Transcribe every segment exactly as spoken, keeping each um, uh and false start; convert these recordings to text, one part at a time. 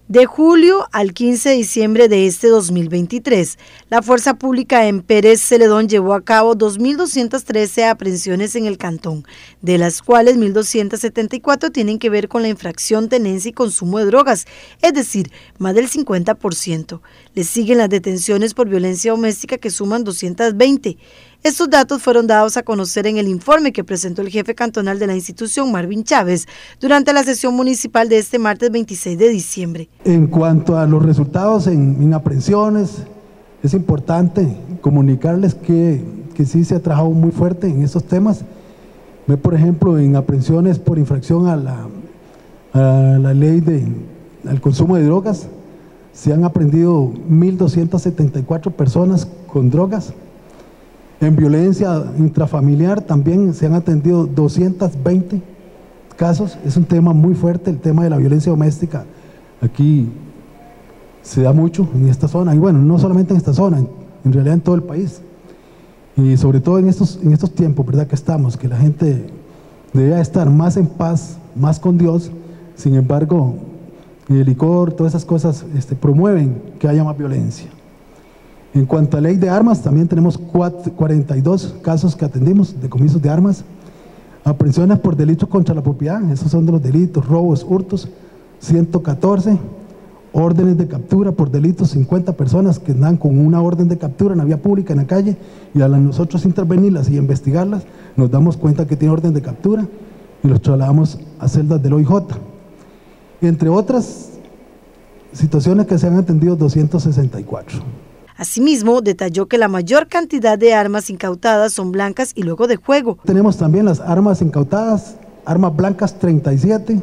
De julio al quince de diciembre de este dos mil veintitrés, la Fuerza Pública en Pérez Celedón llevó a cabo dos mil doscientas trece aprehensiones en el cantón, de las cuales mil doscientas setenta y cuatro tienen que ver con la infracción tenencia y consumo de drogas, es decir, más del cincuenta por ciento. Le siguen las detenciones por violencia doméstica, que suman doscientas veinte. Estos datos fueron dados a conocer en el informe que presentó el jefe cantonal de la institución, Marvin Chávez, durante la sesión municipal de este martes veintiséis de diciembre. En cuanto a los resultados en, en aprehensiones, es importante comunicarles que, que sí se ha trabajado muy fuerte en estos temas. Ve, por ejemplo, en aprehensiones por infracción a la, a la ley de, al consumo de drogas, se han aprehendido mil doscientas setenta y cuatro personas con drogas. En violencia intrafamiliar también se han atendido doscientos veinte casos. Es un tema muy fuerte, el tema de la violencia doméstica. Aquí se da mucho en esta zona, y bueno, no solamente en esta zona, en, en realidad en todo el país. Y sobre todo en estos, en estos tiempos, ¿verdad?, que estamos, que la gente debe estar más en paz, más con Dios. Sin embargo, el licor, todas esas cosas este, promueven que haya más violencia. En cuanto a ley de armas, también tenemos cuarenta y dos casos que atendimos, decomisos de armas. Aprehensiones por delitos contra la propiedad, esos son de los delitos, robos, hurtos, ciento catorce. Órdenes de captura por delitos, cincuenta personas que andan con una orden de captura en la vía pública, en la calle, y al nosotros intervenirlas y investigarlas, nos damos cuenta que tiene orden de captura y los trasladamos a celdas del O I J. Entre otras situaciones que se han atendido, doscientos sesenta y cuatro. Asimismo, detalló que la mayor cantidad de armas incautadas son blancas y luego de juego. Tenemos también las armas incautadas, armas blancas treinta y siete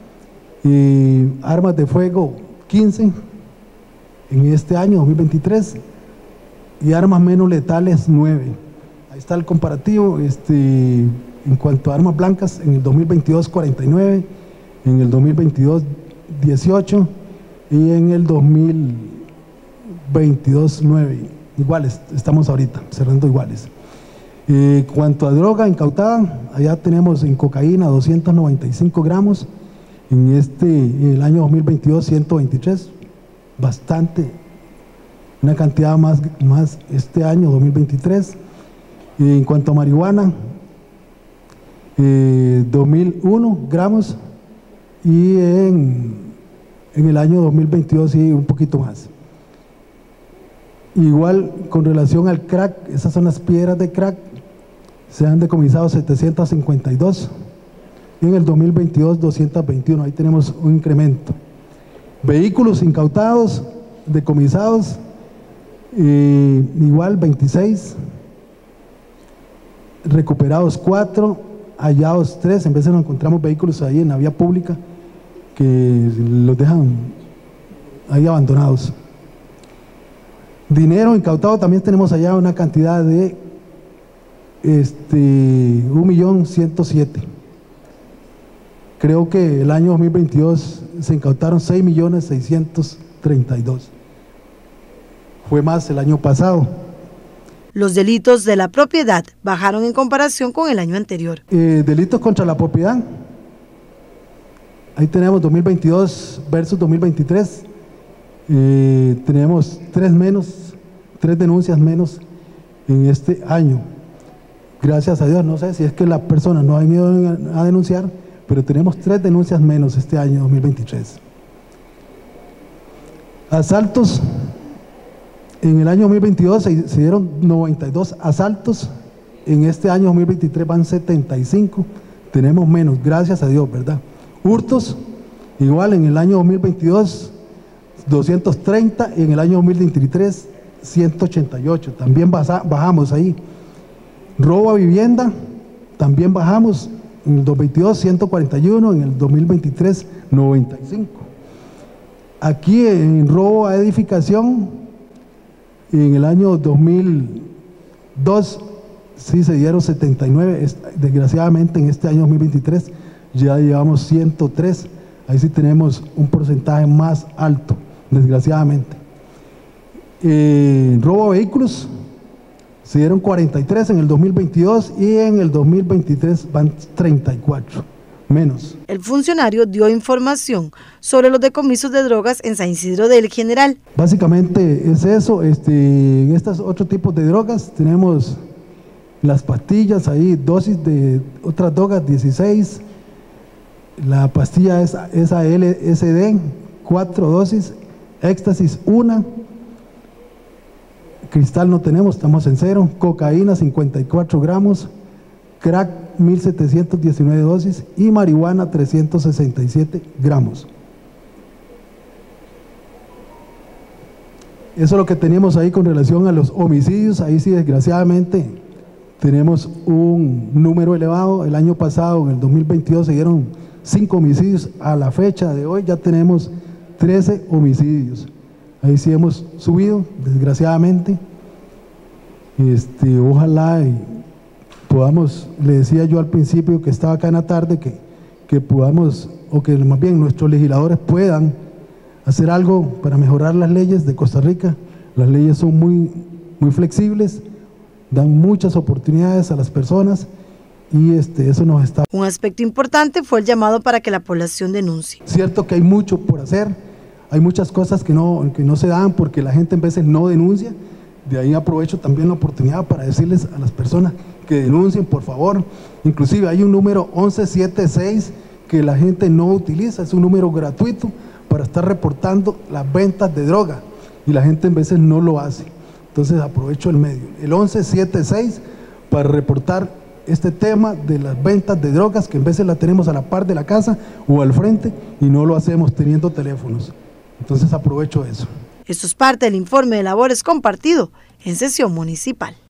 y armas de fuego quince en este año dos mil veintitrés y armas menos letales nueve. Ahí está el comparativo. Este, en cuanto a armas blancas, en el dos mil veintidós cuarenta y nueve, en el dos mil veintidós dieciocho y en el dos mil veintidós nueve. Iguales, estamos ahorita cerrando iguales. En cuanto a droga incautada, allá tenemos en cocaína doscientos noventa y cinco gramos. En este, en el año dos mil veintidós, ciento veintitrés, bastante, una cantidad más, más este año dos mil veintitrés. Y en cuanto a marihuana, eh, dos mil uno gramos, y en, en el año dos mil veintidós sí, un poquito más. Igual con relación al crack, esas son las piedras de crack, se han decomisado setecientos cincuenta y dos. Y en el dos mil veintidós doscientos veintiuno, ahí tenemos un incremento. Vehículos incautados, decomisados, eh, igual veintiséis, recuperados cuatro, hallados tres. En vez de nos encontramos vehículos ahí en la vía pública que los dejan ahí abandonados. Dinero incautado, también tenemos allá una cantidad de este, un millón ciento siete. Creo que el año dos mil veintidós se incautaron seis millones seiscientos treinta y dos. Fue más el año pasado. Los delitos de la propiedad bajaron en comparación con el año anterior. Eh, delitos contra la propiedad. Ahí tenemos dos mil veintidós versus dos mil veintitrés. Eh, tenemos tres menos, tres denuncias menos en este año. Gracias a Dios, no sé si es que las personas no han ido a denunciar, pero tenemos tres denuncias menos este año dos mil veintitrés. Asaltos, en el año dos mil veintidós se, se dieron noventa y dos asaltos, en este año dos mil veintitrés van setenta y cinco, tenemos menos, gracias a Dios, ¿verdad? Hurtos, igual en el año dos mil veintidós doscientos treinta y en el año dos mil veintitrés ciento ochenta y ocho, también baja, bajamos ahí. Robo a vivienda, también bajamos. En el dos mil veintidós ciento cuarenta y uno, en el dos mil veintitrés noventa y cinco. Aquí en robo a edificación, en el año dos mil dos sí se dieron setenta y nueve, desgraciadamente en este año dos mil veintitrés ya llevamos ciento tres, ahí sí tenemos un porcentaje más alto, desgraciadamente. Eh, robo a vehículos, se dieron cuarenta y tres en el dos mil veintidós y en el dos mil veintitrés van treinta y cuatro. menos. El funcionario dio información sobre los decomisos de drogas en San Isidro del General. Básicamente es eso. Este, en estos otros tipos de drogas tenemos las pastillas, ahí dosis de otras drogas dieciséis, la pastilla es, es A L S D, cuatro dosis, éxtasis una, cristal no tenemos, estamos en cero, cocaína cincuenta y cuatro gramos, crack mil setecientos diecinueve dosis y marihuana trescientos sesenta y siete gramos. Eso es lo que tenemos ahí con relación a los homicidios. Ahí sí, desgraciadamente, tenemos un número elevado. El año pasado, en el dos mil veintidós, se dieron cinco homicidios. A la fecha de hoy ya tenemos trece homicidios. Ahí sí hemos subido, desgraciadamente. Este, ojalá y podamos, le decía yo al principio que estaba acá en la tarde, que, que podamos, o que más bien nuestros legisladores puedan hacer algo para mejorar las leyes de Costa Rica. Las leyes son muy, muy flexibles, dan muchas oportunidades a las personas y este, eso nos está... Un aspecto importante fue el llamado para que la población denuncie. Cierto que hay mucho por hacer, hay muchas cosas que no, que no se dan porque la gente en veces no denuncia. De ahí aprovecho también la oportunidad para decirles a las personas que denuncien, por favor. Inclusive hay un número once setenta y seis que la gente no utiliza, es un número gratuito para estar reportando las ventas de droga y la gente en veces no lo hace. Entonces aprovecho el medio, el once setenta y seis, para reportar este tema de las ventas de drogas, que en veces la tenemos a la par de la casa o al frente y no lo hacemos teniendo teléfonos. Entonces aprovecho eso. Esto es parte del informe de labores compartido en sesión municipal.